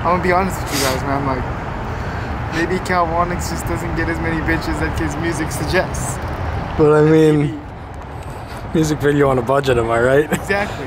I'm gonna be honest with you guys, man. Like, maybe Kalvonix just doesn't get as many bitches that his music suggests. But I mean, music video on a budget, am I right? Exactly.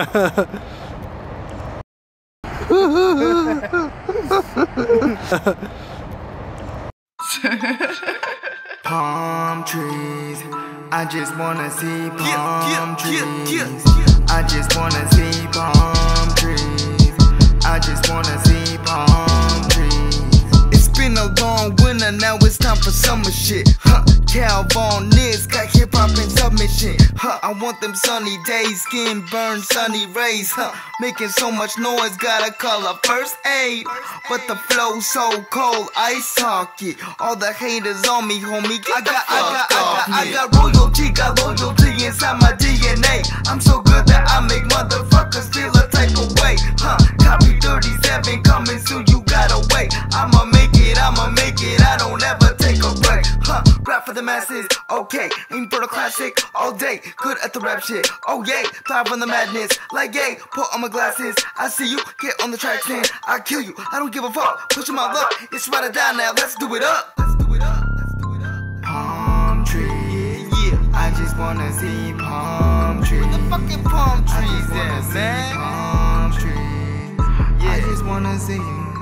Palm trees, I just wanna see palm trees. I just wanna see palm trees. I just wanna see palm trees. It's been a long winter, now it's time for summer shit. Kalvonix got hip hop in submission. I want them sunny days, skin burn, sunny rays. Making so much noise, gotta call a first aid. But the flow so cold, ice hockey. All the haters on me, homie. I got royalty, got loyalty inside my DNA. I'm so good that I make motherfuckers feel a type of way. Copy 37 coming soon, you gotta wait. I'ma make it, I don't ever take a break. Rap for the masses, okay. Aim for the classic all day. Good at the rap shit, oh yay. Thrive on the madness, like yay. Put on my glasses, I see you. Get on the track stand, I kill you. I don't give a fuck, pushing my luck. It's ride or die now, let's do it up. Palm trees, yeah. I just wanna see palm trees. Where the fucking palm trees at, man? Palm trees, yeah. I just wanna see you.